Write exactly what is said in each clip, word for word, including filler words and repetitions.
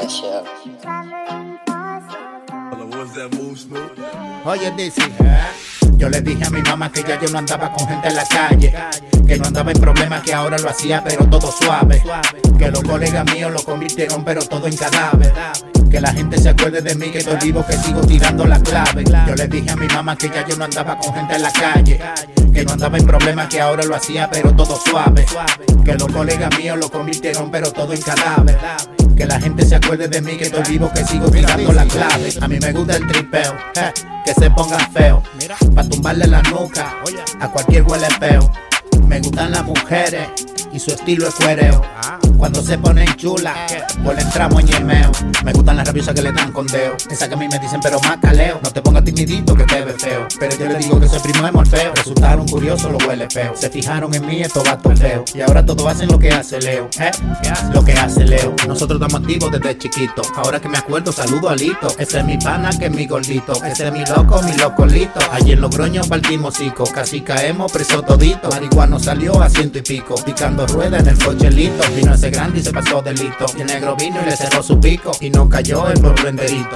that shit up. Oye, Dizzy, yo le dije a mi mamá que ya yo no andaba con gente en la calle, que no andaba en problemas, que ahora lo hacía pero todo suave, que los colegas míos lo convirtieron pero todo en cadáver, que la gente se acuerde de mí, que estoy vivo, que sigo tirando la clave. Yo le dije a mi mamá que ya yo no andaba con gente en la calle, que no andaba en problemas, que ahora lo hacía pero todo suave, que los colegas míos lo convirtieron pero todo en cadáver, que la gente se acuerde de mí, que estoy vivo, que sigo tirando la clave. A mí me gusta el tripeo, eh, que se pongan feo, pa' tumbarle la nuca a cualquier huele feo. Me gustan las mujeres y su estilo es cuereo. Cuando se ponen chulas, pues le entramos en yemeo. Me gustan las rabiosas que le dan con deo, esas que a mí me dicen pero más caleo. No te pongas timidito que te ve feo, pero yo le digo que soy primo de Morfeo. Resultaron curiosos, lo huele feo. Se fijaron en mí, estos vatos feos, y ahora todos hacen lo que hace Leo, ¿eh? Lo que hace Leo. Nosotros estamos activos desde chiquito. Ahora que me acuerdo, saludo a Lito. Ese es mi pana, que es mi gordito. Ese es mi loco, mi locolito. Allí en los groños partimos cico, casi caemos preso todito. Marihuano salió a ciento y pico, picando rueda en el cochelito. Vino ese grande y se pasó delito, y el negro vino y le cerró su pico, y no cayó el por renderito.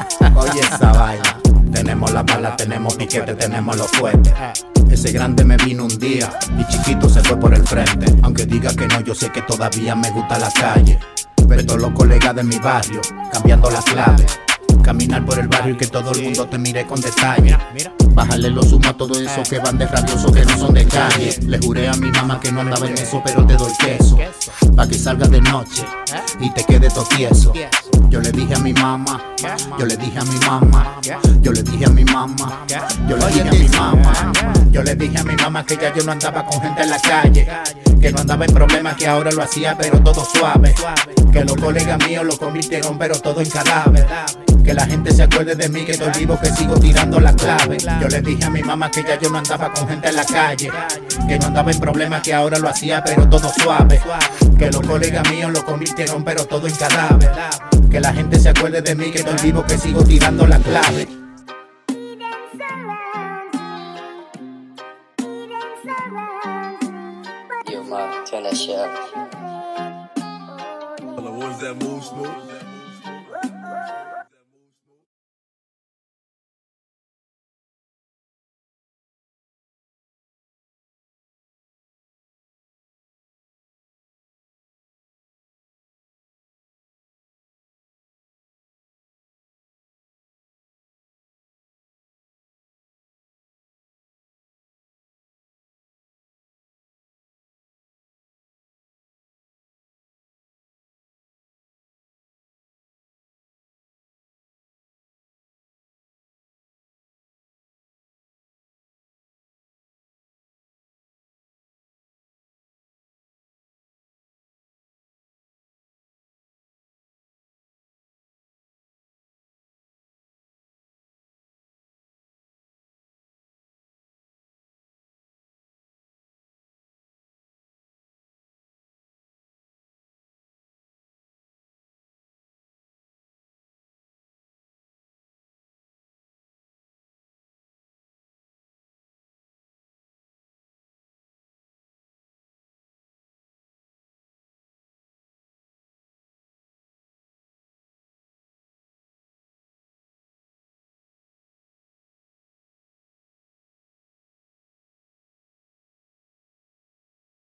Oye esa vaina, tenemos la bala, tenemos piquete, tenemos los fuertes. Ese grande me vino un día y chiquito se fue por el frente. Aunque diga que no, yo sé que todavía me gusta la calle. Ver todos los colegas de mi barrio cambiando la clave, caminar por el barrio y que todo el mundo te mire con detalle. Bájale los humos a todo eso que van de rabioso, que no son de calle. Le juré a mi mamá que no andaba en eso, pero te doy queso, pa' que salgas de noche y te quedes todo tieso. Yo le dije a mi mamá, yo le dije a mi mamá, yo le dije a mi mamá, yo le dije a mi mamá, yo le dije a mi mamá que ya yo no andaba con gente en la calle, que no andaba en problemas, que ahora lo hacía pero todo suave, que los colegas míos lo convirtieron pero todo en cadáver, que la gente se acuerde de mí, que estoy vivo, que sigo tirando la clave. Yo le dije a mi mamá que ya yo no andaba con gente en la calle, que no andaba en problemas, que ahora lo hacía pero todo suave, que los colegas míos lo convirtieron pero todo en cadáver, que la gente se acuerde de mí, que estoy vivo, que sigo tirando la clave. Yo, ma, turn that shit up. What was that move, Snoop?